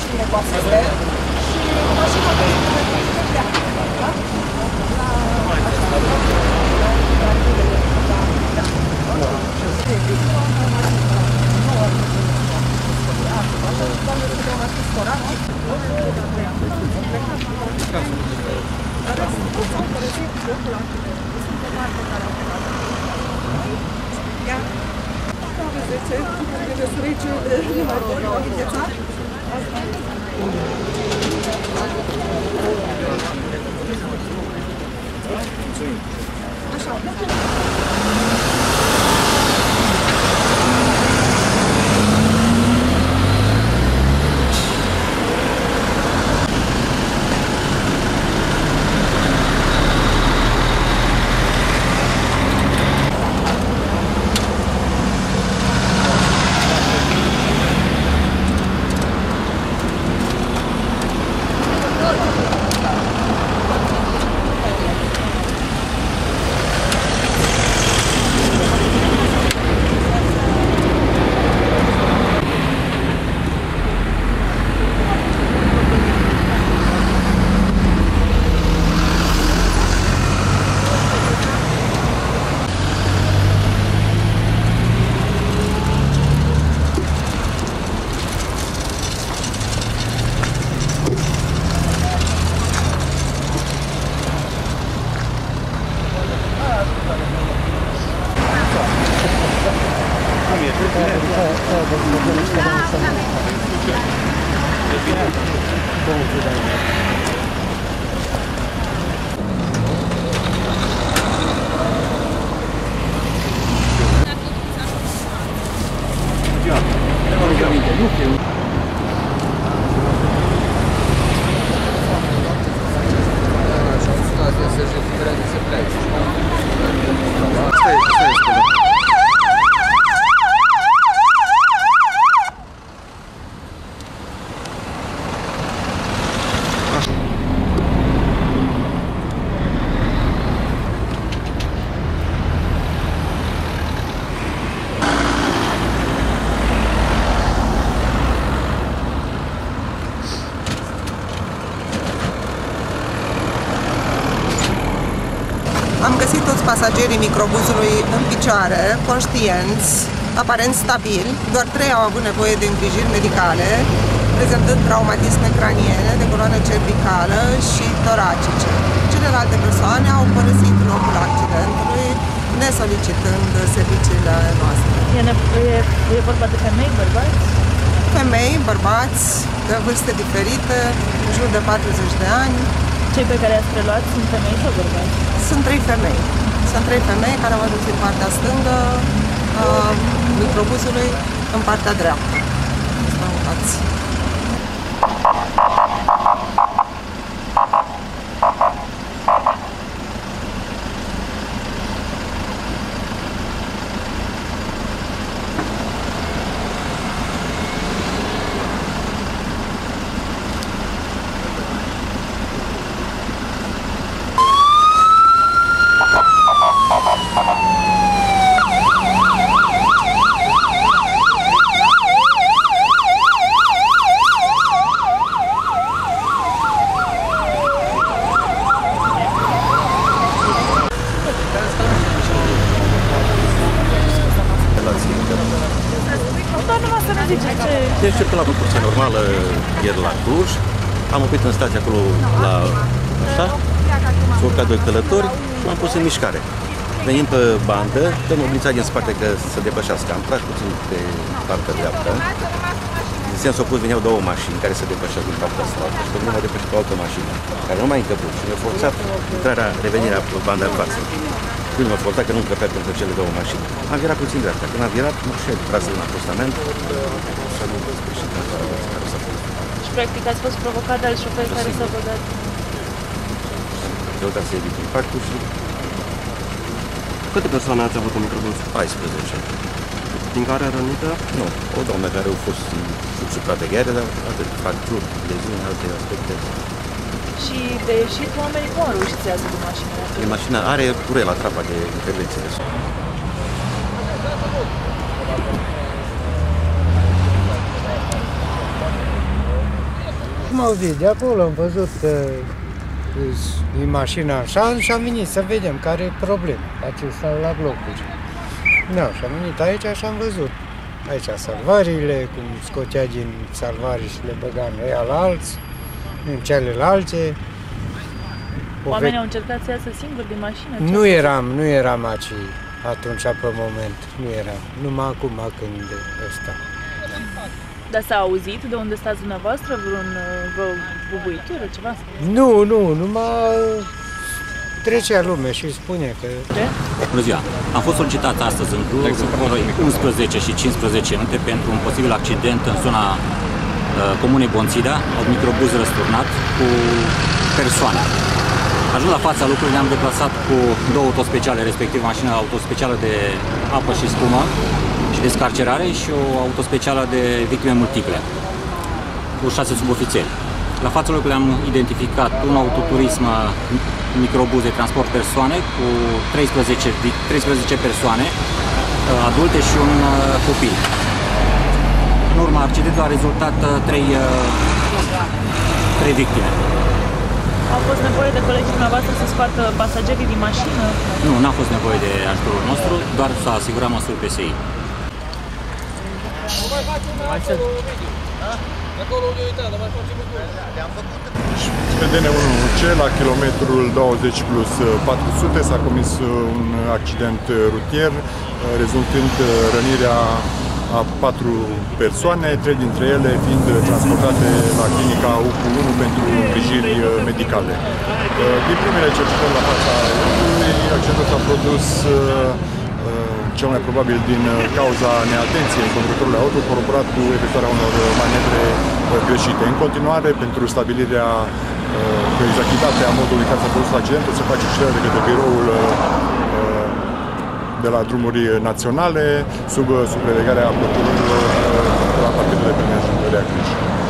mașinile cu asistent și mașina de pleacă. Am găsit toți pasagerii microbuzului în picioare, conștienți, aparent stabili. Doar 3 au avut nevoie de îngrijiri medicale, prezentând traumatisme craniene, de coloană cervicală și toracice. Celelalte persoane au părăsit locul accidentului, nesolicitând serviciile noastre. E vorba de femei, bărbați? Femei, bărbați, de vârste diferite, în jur de 40 de ani. Cei pe care i-ați preluat sunt femei sau bărbați? Sunt 3 femei. Sunt 3 femei care au adus din partea stângă a microbuzului în partea dreaptă. Uitați. Deci circulam cu cursie normală ieri la Cluj, am oprit în stație acolo la așa, s-au urcat 2 călători și m-am pus în mișcare. Venim pe bandă, dăm oblițat din spate că să depășească, am tras puțin pe partea dreaptă. În sens opus veneau 2 mașini care se depășeau din partea asta și pe mine m-a depășit o altă mașină, care nu mai încăput și mi-a forțat intrarea, revenirea pe banda în față. Când m-a forțat că nu încăpea pentru cele 2 mașini. Am virat puțin dreapta. Când am virat, nu știu, trasă în acostament și am sfârșit în care s-a fost. Și practic ați fost provocat de alți șoferi care s-au băgat? Căutat să evit impactul și... Câte persoane ați avut în microbus? 14. Din care rănită? Nu, o doamnă care au fost sub supraveghere, dar atât, fracturi, leziuni, alte aspecte. Și de ieșit, oamenii cum au reușit să iasă din mașină? Mașina are curel la trapa de intervenție. auzit, de acolo am văzut că e mașina așa și am venit să vedem care e problema. Aici stau la blocuri. Da, și am venit aici și am văzut. Aici salvările, cum scotea din salvare și le băga în ăia la alți, în celelalte. Oamenii au încercat să iasă singuri din mașină? Nu eram aici atunci pe moment, nu eram. Numai acum când ăsta. Dar s-a auzit de unde stați dumneavoastră vreo bubuitură, ceva? Nu, numai trecea lume și spune că... Bună ziua! Am fost solicitat astăzi în club 11 și 15 minute pentru un posibil accident în zona comunei Bonțida, un microbuz răsturnat cu persoane. Ajuns la fața lucrurilor, ne-am deplasat cu două autospeciale, respectiv mașina autospecială de apă și spumă și descarcerare și o autospecială de victime multiple, cu 6 subofițeri. La fața locului am identificat un autoturism microbuz de transport persoane cu 13 persoane adulte și un copil. În urma accidentului a rezultat 3 victime. A fost nevoie de colegii dumneavoastră să scoată pasagerii din mașină? Nu, n-a fost nevoie de ajutorul nostru, doar să asigura măsuri PSI. PDN 1C la kilometrul 20+400 s-a comis un accident rutier, rezultând rănirea a 4 persoane, 3 dintre ele fiind transportate la clinica UPU 1 pentru îngrijiri medicale. Din primele cercetări la fața locului, accidentul s-a produs cel mai probabil din cauza neatenției conducătorului auto, coroborat cu efectuarea unor manevre greșite. În continuare, pentru stabilirea cu exactitate a modului în care s-a produs accidentul, se face cerere de către biroul de la drumuri naționale, sub supravegherea procurorilor de la Partidul de Plinaj Rea Cluj.